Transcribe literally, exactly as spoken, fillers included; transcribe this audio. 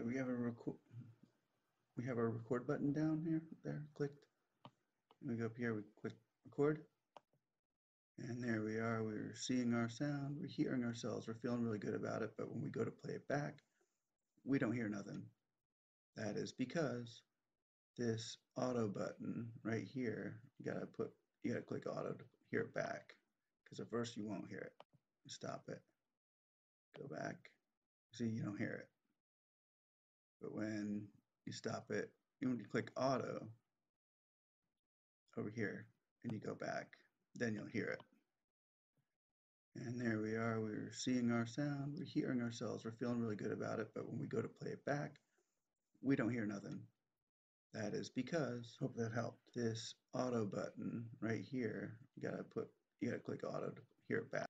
we have a record. We have our record button down here. There, clicked. And we go up here. We click record, and there we are. We're seeing our sound. We're hearing ourselves. We're feeling really good about it. But when we go to play it back, we don't hear nothing. That is because this auto button right here. You gotta put. You gotta click auto to hear it back. Because at first you won't hear it. Stop it. Go back. See, you don't hear it. But when you stop it, when you click auto over here and you go back, then you'll hear it. And there we are. We're seeing our sound. We're hearing ourselves. We're feeling really good about it. But when we go to play it back, we don't hear nothing. That is because, hope that helped, this auto button right here, you gotta put, you gotta click auto to hear it back.